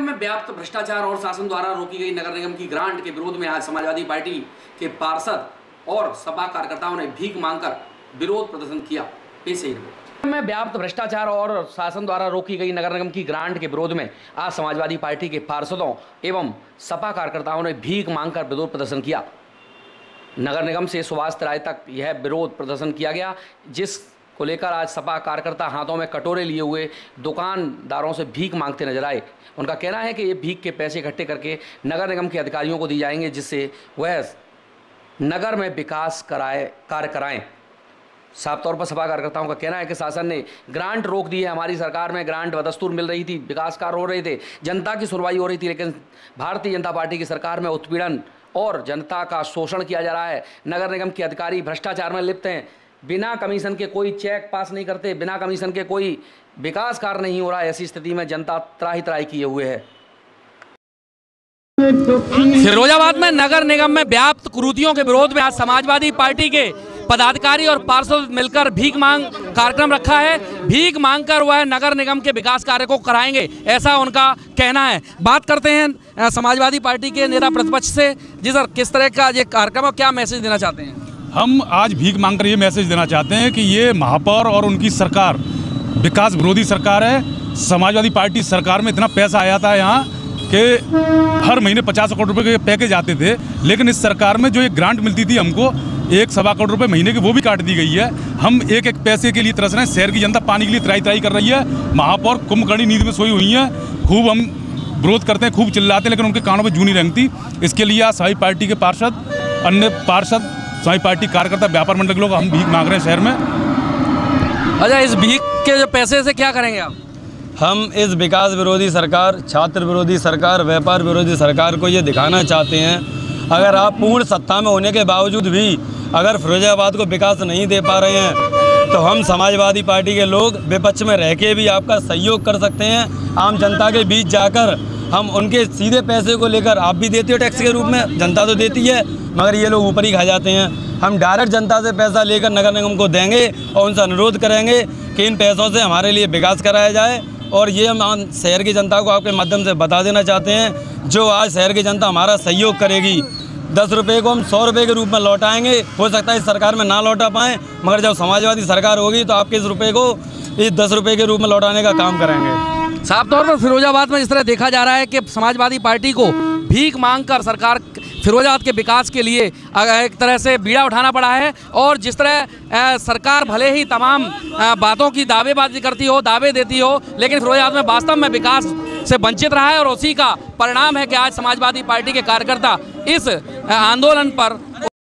निगम में व्याप्त भ्रष्टाचार और शासन द्वारा रोकी गई नगर निगम की ग्रांट के विरोध में आज समाजवादी पार्टी के पार्षद और सपा कार्यकर्ताओं ने भीख मांगकर विरोध प्रदर्शन किया। पेश है रिपोर्ट। में व्याप्त भ्रष्टाचार और शासन द्वारा रोकी गई नगर निगम की ग्रांट के विरोध में आज समाजवादी पार्टी के पार्षदों एवं सपा कार्यकर्ताओं ने भीख मांगकर विरोध प्रदर्शन किया। नगर निगम से सुभाष राय तक यह विरोध प्रदर्शन किया गया, जिस को लेकर आज सपा कार्यकर्ता हाथों में कटोरे लिए हुए दुकानदारों से भीख मांगते नजर आए। उनका कहना है कि ये भीख के पैसे इकट्ठे करके नगर निगम के अधिकारियों को दी जाएंगे, जिससे वह नगर में विकास कार्य कराएं। साफ तौर पर सपा कार्यकर्ताओं का कहना है कि शासन ने ग्रांट रोक दी है। हमारी सरकार में ग्रांट बदस्तूर मिल रही थी, विकास कार्य हो रहे थे, जनता की सुनवाई हो रही थी, लेकिन भारतीय जनता पार्टी की सरकार में उत्पीड़न और जनता का शोषण किया जा रहा है। नगर निगम के अधिकारी भ्रष्टाचार में लिप्त हैं, बिना कमीशन के कोई चेक पास नहीं करते, बिना कमीशन के कोई विकास कार्य नहीं हो रहा है। ऐसी स्थिति में जनता त्राही त्राही किए हुए है। फिरोजाबाद में नगर निगम में व्याप्त कुरीतियों के विरोध में आज समाजवादी पार्टी के पदाधिकारी और पार्षद मिलकर भीख मांग कार्यक्रम रखा है। भीख मांगकर वह नगर निगम के विकास कार्य को कराएंगे, ऐसा उनका कहना है। बात करते हैं समाजवादी पार्टी के नेता प्रतिपक्ष से। जी सर, किस तरह का ये कार्यक्रम और क्या मैसेज देना चाहते हैं? हम आज भीख मांगकर ये मैसेज देना चाहते हैं कि ये महापौर और उनकी सरकार विकास विरोधी सरकार है। समाजवादी पार्टी सरकार में इतना पैसा आया था यहाँ कि हर महीने 50 करोड़ रुपए के पैकेज आते थे, लेकिन इस सरकार में जो एक ग्रांट मिलती थी हमको 1-1.25 करोड़ रुपए महीने की, वो भी काट दी गई है। हम एक एक पैसे के लिए तरस रहे हैं। शहर की जनता पानी के लिए त्राही त्राही कर रही है। महापौर कुंभकर्णी नींद में सोई हुई है। खूब हम विरोध करते हैं, खूब चिल्लाते हैं, लेकिन उनके कानों पर जू नहीं रेंगती। इसके लिए आज समाजवादी पार्टी के पार्षद, अन्य पार्षद, समाजवादी पार्टी कार्यकर्ता, व्यापार मंडल के लोग हम भीख मांग रहे हैं शहर में। अच्छा, इस भीख के जो पैसे से क्या करेंगे आप? हम इस विकास विरोधी सरकार, छात्र विरोधी सरकार, व्यापार विरोधी सरकार को ये दिखाना चाहते हैं, अगर आप पूर्ण सत्ता में होने के बावजूद भी अगर फिरोजाबाद को विकास नहीं दे पा रहे हैं, तो हम समाजवादी पार्टी के लोग विपक्ष में रह के भी आपका सहयोग कर सकते हैं। आम जनता के बीच जाकर हम उनके सीधे पैसे को लेकर, आप भी देते हो टैक्स के रूप में, जनता तो देती है, मगर ये लोग ऊपर ही खा जाते हैं। हम डायरेक्ट जनता से पैसा लेकर नगर निगम को देंगे और उनसे अनुरोध करेंगे कि इन पैसों से हमारे लिए विकास कराया जाए। और ये हम शहर की जनता को आपके माध्यम से बता देना चाहते हैं, जो आज शहर की जनता हमारा सहयोग करेगी, 10 रुपये को हम 100 रुपये के रूप में लौटाएंगे। हो सकता है इस सरकार में ना लौटा पाएँ, मगर जब समाजवादी सरकार होगी तो आपके इस रुपये को इस 10 रुपये के रूप में लौटाने का काम करेंगे। साफ तौर पर फिरोजाबाद में जिस तरह देखा जा रहा है कि समाजवादी पार्टी को भीख मांगकर सरकार फिरोजाबाद के विकास के लिए एक तरह से बीड़ा उठाना पड़ा है। और जिस तरह सरकार भले ही तमाम बातों की दावेबाजी करती हो, दावे देती हो, लेकिन फिरोजाबाद में वास्तव में विकास से वंचित रहा है। और उसी का परिणाम है कि आज समाजवादी पार्टी के कार्यकर्ता इस आंदोलन पर